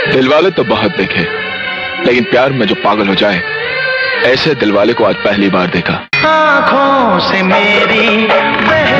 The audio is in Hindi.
दिलवाले तो बहुत देखे, लेकिन प्यार में जो पागल हो जाए, ऐसे दिलवाले को आज पहली बार देखा। आँखों से मेरी